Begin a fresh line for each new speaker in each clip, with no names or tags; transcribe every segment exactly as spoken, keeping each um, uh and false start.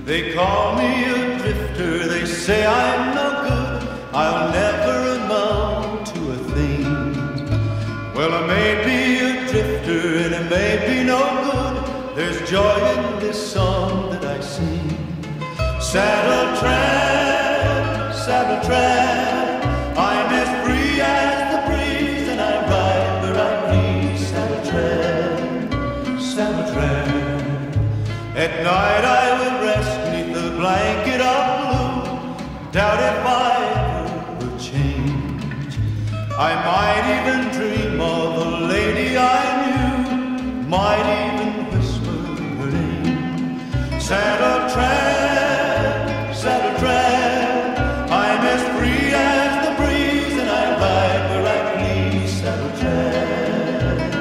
They call me a drifter, they say I'm no good, I'll never amount to a thing. Well, I may be a drifter and it may be no good, there's joy in this song that I sing. Saddle tramp, saddle tramp, I'm as free as the breeze and I ride where I please. Saddle tramp, saddle tramp, at night I will rest neath the blanket of blue, doubt if I ever will change. I might even dream of a lady I knew, might even whisper her name. Saddle tramp, saddle tramp, I'm as free as the breeze and I ride where I please. Saddle tramp,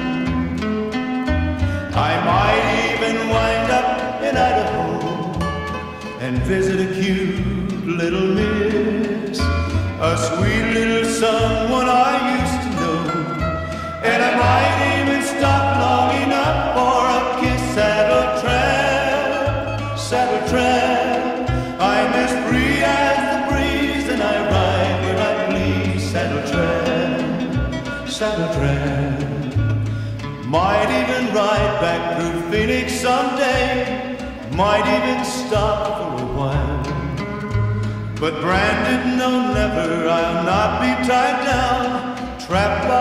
I might even wind up in Idaho and visit a cute little miss, a sweet little someone I used to know, and I might even stop long enough for a kiss. Saddle tramp, saddle tramp, I'm as free as the breeze and I ride where I please. Saddle tramp, saddle tramp, might even ride back through Phoenix someday, might even stop for a while, but branded no never, I'll not be tied down, trapped by